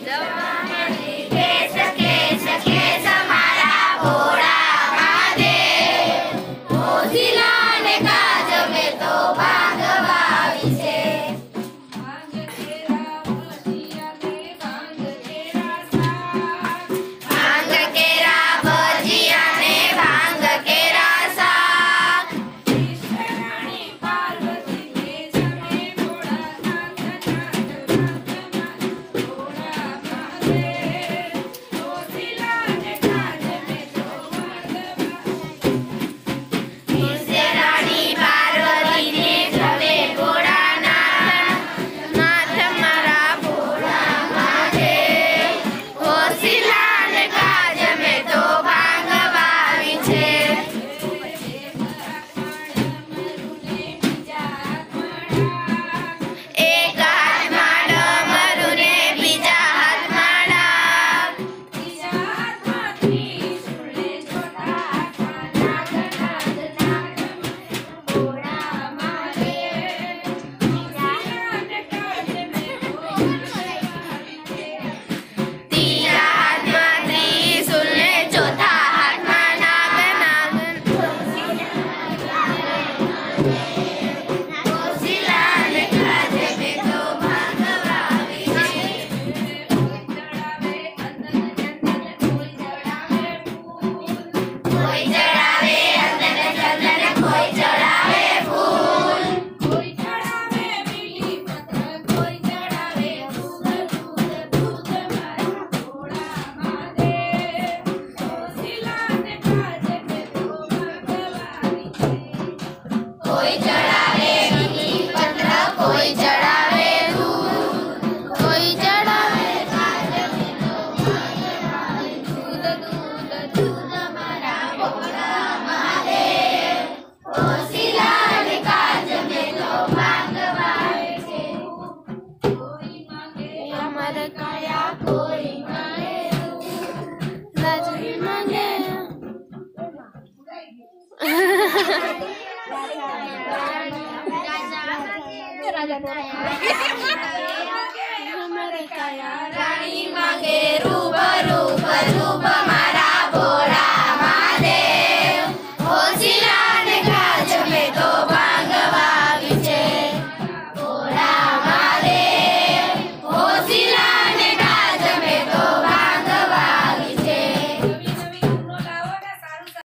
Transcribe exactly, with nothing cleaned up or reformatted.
case case case मारा भोळा महादेव मोतीला ने काज में तो भागवावी छे भांग केरा भजिया ने भांग केरा साग भांग केरा भजिया ने भांग केरा साग ईश्वराणी पार्वती के जमे भोळा नाथ नाथ नाथ भोळा महादेव मोतीला ने काज में तो भागवावी ईश्वराणी पार्वती ने जमे भोळा नाथ नाथ मारा भोळा महादेव मोतीला ने काज में तो भागवावी छे एक हाथમાં ડમરુ ને બીજા હાથમાં ડાબ બીજા હાથમાં ત્રિશૂળ ને ચોથા હાથમાં નાગ નાગ નાગ ભોળા મહાદેવ મોતીલા ને કાજ में तो ત્રીજા હાથમાં ત્રિશૂળ ને ચોથા હાથમાં નાગ નાગ મોતીલા ને કાજ में तो ભાગવાવી છે કોઈ ચડાવે અંદન ચંદન કોઈ ચડાવે ફૂલ કોઈ ચડાવે બીલીપત્ર કોઈ ચડાવે દૂધ દૂધ દૂધ મારા ભોળા મહાદેવ મોતીલા ને કાજ में तो ભાગવાવી છે કોઈ ચડાવે બીલીપત્ર કોઈ ચડાવે દૂધ કોઈ ચડાવે કાજ में तो ભાગવાવી દૂધ દૂધ દૂધ મારા ભોળા મહાદેવ મોતીલા ને કાજ में तो ભાગવાવી છે કોઈ માંગે અમર કયા કોઈ માંગે રાજી માંગે रानी मांगे रूप रूप रूप